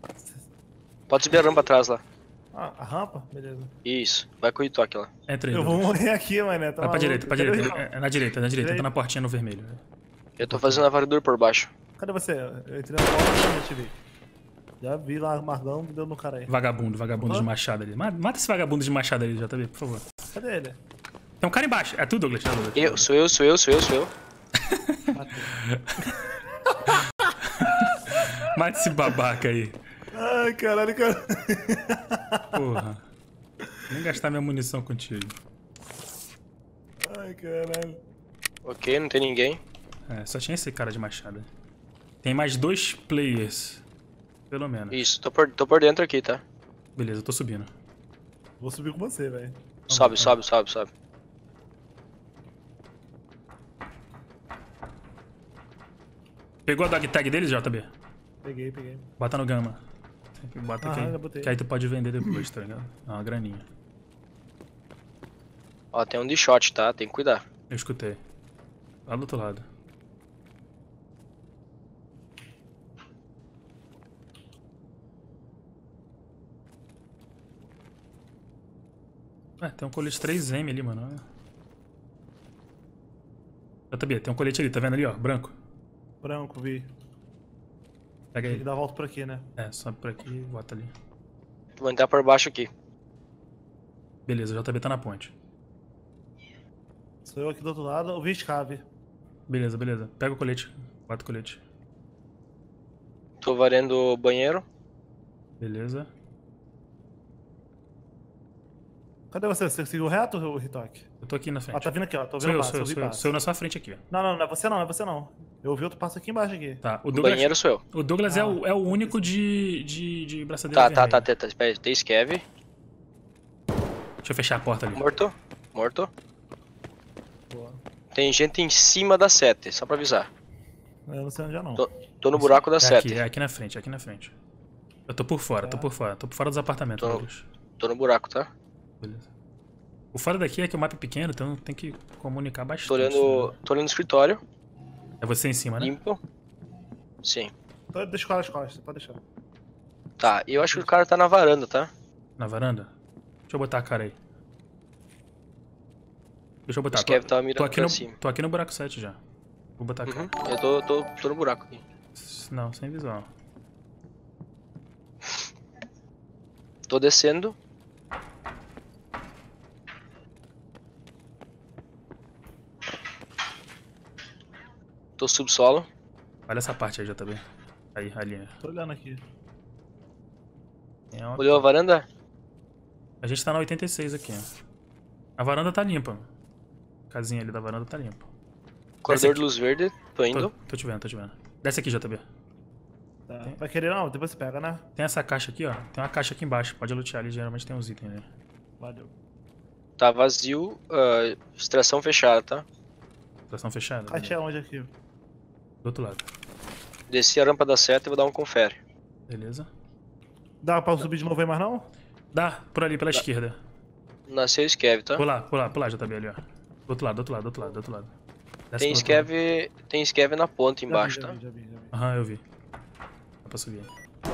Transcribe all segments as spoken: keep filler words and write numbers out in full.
Pode subir a rampa atrás lá. Ah, a rampa? Beleza. Isso, vai com o toque lá. Entra aí, Eu vou Douglas. morrer aqui, mané. Tá Vai pra maluco? direita, pra Cadê o direita. Rio? É, é na direita, é na direita. Direita. Entra na portinha no vermelho. Eu tô fazendo a varredura por baixo. Cadê você? Eu entrei na porta e te vi. Já vi lá o Margão, deu no cara aí. Vagabundo, vagabundo Uhum. de machado ali. Ma- Mata esse vagabundo de machado ali, J B, por favor. Cadê ele? Tem um cara embaixo. É tu, Douglas? É, Douglas. Eu, sou eu, sou eu, sou eu, sou eu. Matei. Mata esse babaca aí. Ai, caralho, cara. Porra. Nem gastar minha munição contigo. Ai, caralho. Ok, não tem ninguém. É, só tinha esse cara de machado. Tem mais dois players. Pelo menos. Isso, tô por, tô por dentro aqui, tá? Beleza, eu tô subindo. Vou subir com você, velho. Sobe, sobe, sobe, sobe. Pegou a dog tag deles, J B? Peguei, peguei. Bota no gama. Bota Aham, aqui. já botei. Que aí tu pode vender depois, tá ligado? É uma graninha. Ó, tem um de shot, tá? Tem que cuidar. Eu escutei. Lá do outro lado. É, tem um colete três M ali, mano. J B, tem um colete ali, tá vendo ali, ó? Branco. Branco, vi. Pega Tem que aí. dar a volta por aqui, né? É, sobe por aqui e bota ali. Vou entrar por baixo aqui. Beleza, o J B tá na ponte. Sou eu aqui do outro lado. Eu vi escave. Beleza, beleza. Pega o colete. Bota o colete. Tô varendo o banheiro. Beleza. Cadê você? Você seguiu reto, o Ritok? Eu tô aqui na frente. Ah, tá vindo aqui, ó. Tô Sou vendo eu, passo, sou eu, eu vi sou eu. passo. Sou eu na sua frente aqui, ó. Não, não, não é você não, não é você não. Eu vi outro passo aqui embaixo aqui. Tá, o O Douglas, banheiro sou eu. o Douglas é, Ah. o, é o único de, de, de braçadeira Tá, tá, tá, vermelha. tá, tá. Espera aí, tem scav. Deixa eu fechar a porta ali. Morto. Morto. Boa. Tem gente em cima da sete, só pra avisar. Eu não sei onde é não. Tô, tô no buraco da É sete. aqui, é aqui na frente, é aqui na frente. Eu tô por fora, tô Tá. por fora. Tô por fora dos apartamentos, Tô. Douglas. Tô no buraco, tá? Beleza. O fora daqui é que o mapa é pequeno, então tem que comunicar bastante. Tô olhando. né? Tô olhando no escritório. É você em cima, né? Limpo. Sim. Então deixa o cara as costas, pode deixar. Tá, e eu acho que o cara tá na varanda, tá? Na varanda? Deixa eu botar a cara aí. Deixa eu botar. O Scav tava mirando tô aqui pra no, cima. tô aqui no buraco sete já. Vou botar a cara. Uhum. Eu tô, tô, tô no buraco aqui. Não, sem visual. Tô descendo. Tô subsolo. Olha essa parte aí, J B. Aí, ali. Tô olhando aqui. É uma- Olhou a varanda? A gente tá na oitenta e seis aqui, ó. A varanda tá limpa. A casinha ali da varanda tá limpa. Corredor aqui. de luz verde. Tô Tô, indo. tô te vendo, tô te vendo. Desce aqui, J B. Tá. Vai querer não? Depois você pega, né? Tem essa caixa aqui, ó. Tem uma caixa aqui embaixo. Pode lutear ali, geralmente tem uns itens ali. Valeu. Tá vazio. ah, extração fechada, tá? Estação fechada. Caixa é onde aqui? Do outro lado. Desci a rampa da seta e vou dar um confere. Beleza. Dá pra subir de novo aí mais não? Dá, por ali, pela esquerda. Nasceu scav, tá? Pular, pular, pular, J B ali, ó. Do outro lado, do outro lado, do outro lado, do outro lado. Desce Tem pro outro lado. scav. Tem scav na ponta embaixo, já tá? vi, já vi, já vi, já vi. Aham, eu vi. Dá pra subir.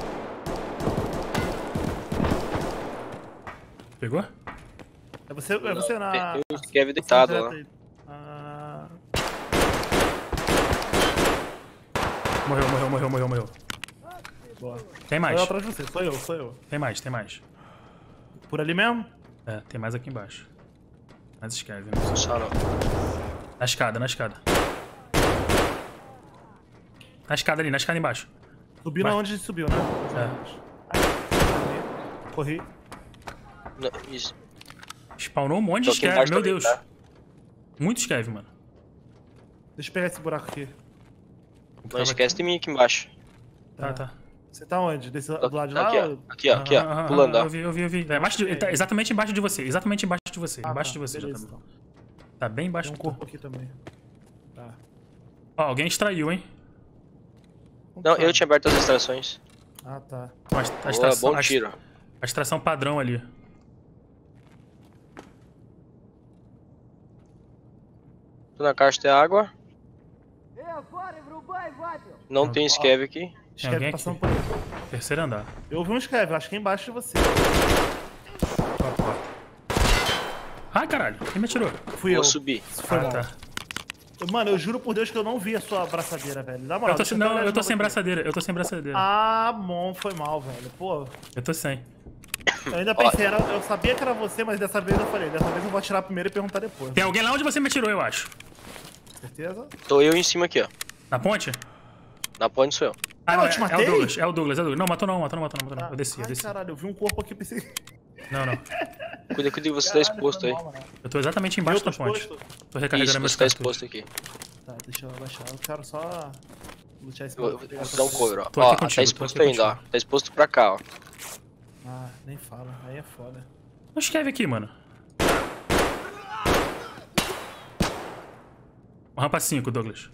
Pegou? É você, é você na... Tem o scav deitado Direto lá. aí. Ah, Morreu, morreu, morreu, morreu, morreu. boa. Tem Sou mais. eu atrás de você, sou eu, sou eu. Tem mais, tem mais. Por ali mesmo? É, tem mais aqui embaixo. Mais escreve, né? Só não. Na escada, na escada. Na escada ali, na escada embaixo. Subiu Vai. na onde subiu, né? É. Corri. Não, isso. Spawnou um monte de Tô aqui escreve, embaixo meu também, Deus. tá? Muito escreve, mano. Deixa eu pegar esse buraco aqui. Não esquece de mim aqui embaixo. Tá, tá. Você tá onde? Desse, do lado de lá? Aqui, ó. ou- Aqui, ó. Aqui, Aham, aham, ó. Pulando, aham, ó. Eu vi, eu vi, eu vi. É, embaixo de- ele tá exatamente embaixo de você. Exatamente embaixo de você. Ah, embaixo tá, de você, beleza, já tá. então. Tá bem embaixo Tem um do corpo aqui também. Tá. Ó, alguém extraiu, hein? Como Não, que eu faz? tinha aberto as extrações. Ah, tá. A, est- a Boa, extração, bom a est- tiro. a extração padrão ali. Tô na caixa de água. Эй, фары врубай, вапил! Não Não. tem scav aqui. Tem alguém Skev passando aqui? por aí. Terceiro andar. Eu ouvi um Skev, acho que é embaixo de você. Pra porta. Ai, caralho. Quem me atirou? Fui Vou eu. subir. Foi Ah, mal. tá. Mano, eu juro por Deus que eu não vi a sua abraçadeira, velho. Na moral, Eu tô, deixa não, olhar de eu tô novo sem aqui. braçadeira. Eu tô sem braçadeira. Ah, bom, foi mal, velho. Pô, Eu tô sem. eu ainda pensei, era, eu sabia que era você, mas dessa vez eu falei, dessa vez eu vou atirar primeiro e perguntar depois. Tem alguém lá onde você me atirou, eu acho. Certeza? Tô eu em cima aqui, ó. Na ponte? Na ponte sou eu. Ah, Eu não, é, te é o matei? Douglas. É o Douglas, é o Douglas. Não, matou não, matou não, matou não, matou não. Ah, Eu desci, eu ai, desci. caralho, eu vi um corpo aqui, pensei... Não, não. Cuida, cuida, você tá Caralho, exposto foi aí. mal, mano. Eu tô exatamente embaixo Eu tô da ponte. exposto? Tô recarregando Isso, meus você tá cartuchos. exposto aqui. Tá, deixa eu abaixar. Eu quero só lutear esse Eu Vou, maluco. vou te dar um cover, ó. Tô aqui Ó, contigo, tá tô exposto aqui ainda, ó. contigo. Tá exposto pra cá, ó. Ah, nem fala. Aí é foda. Não escreve aqui, mano. Rampa cinco, Douglas.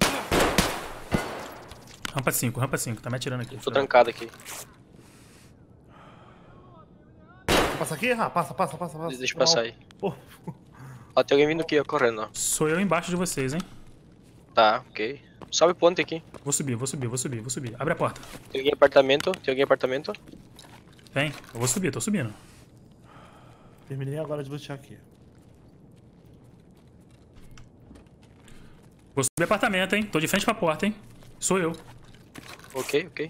Rampa cinco, rampa cinco. Tá me atirando aqui. Tô trancado aqui. Passa aqui? Ah, passa, passa, passa, passa. Deixa eu Foi passar mal. aí. Pô, Ó, tem alguém vindo aqui, ó, correndo, ó. Sou eu embaixo de vocês, hein? Tá, ok. Sobe ponte aqui. Vou subir, vou subir, vou subir, vou subir. Abre a porta. Tem alguém em apartamento? Tem alguém em apartamento? Vem. Eu vou subir, tô subindo. terminei agora de lutear aqui. Vou subir apartamento, hein? Tô de frente pra porta, hein? Sou eu. Ok, ok.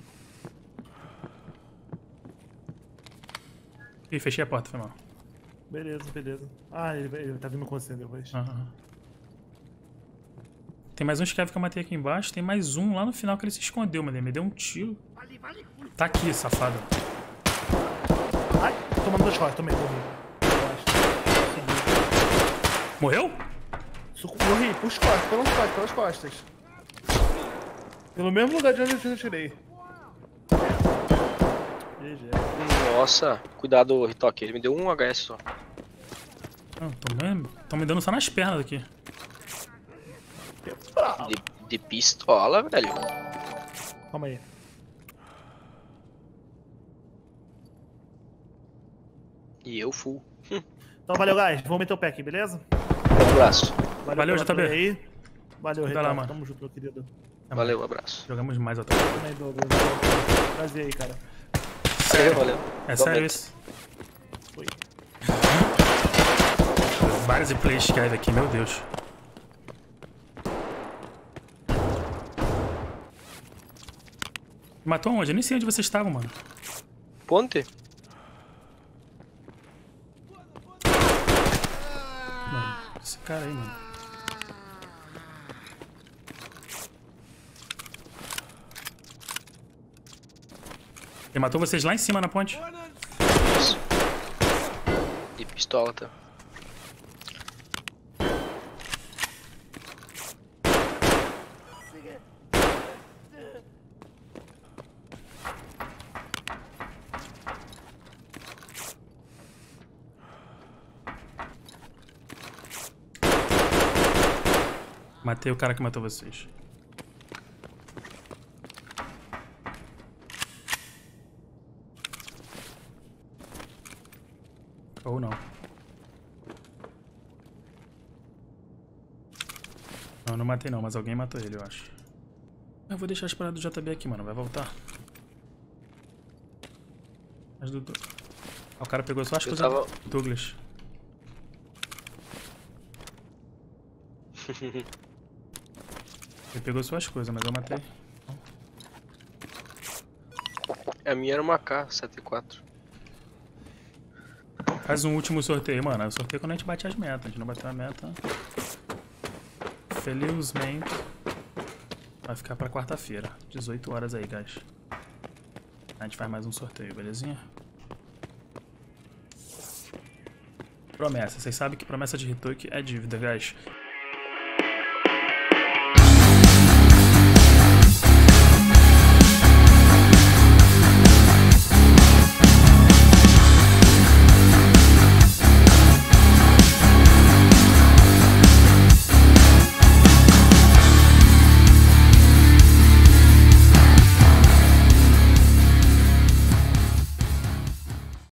Ih, fechei a porta, foi mal. Beleza, beleza. Ah, ele, ele tá vindo com você depois. Aham. Tem mais um Skev que eu matei aqui embaixo. Tem mais um lá no final que ele se escondeu, mano. Ele me deu um tiro. Tá aqui, safado. Ai, tomando duas costas, tomei, morri. Morreu? Suco, morri, pros costas, pelas costas, pelas costas. Pelo mesmo lugar de onde eu tirei. G G. Nossa, cuidado, Ritoque. Ele me deu um H S só. Não, tô me, tão me dando só nas pernas aqui. De, de pistola, velho. Calma aí. E eu full. Hum, Então valeu, guys. Vou meter o pé aqui, beleza? um abraço. Valeu, pela J B. play aí. Valeu, Vai lá, Renato. mano. Tamo junto, meu querido. Valeu, um abraço. Jogamos mais atrás. Também, Douglas. Prazer aí, cara. Valeu, valeu. É sério Igualmente. isso? Foi. Vários replays Skev aqui, meu Deus. Matou onde? Eu nem sei onde vocês estavam, mano. Ponte? Mano, esse cara aí, mano. Ele matou vocês lá em cima na ponte? Isso. De pistola, tá? Matei o cara que matou vocês. Ou não. Não, não matei não, mas alguém matou ele, eu acho. Eu vou deixar as paradas do J B aqui, mano. Vai voltar. Mas do... Ah, o cara pegou só as Eu coisas tava- do Douglas. Ele pegou suas coisas, mas eu matei. A minha era uma K setenta e quatro. Faz um último sorteio, mano. Eu sorteio quando a gente bate as metas. A gente não bateu a meta. Felizmente. Vai ficar pra quarta-feira. dezoito horas aí, guys. A gente faz mais um sorteio, belezinha? Promessa. Vocês sabem que promessa de Ritoque é dívida, guys.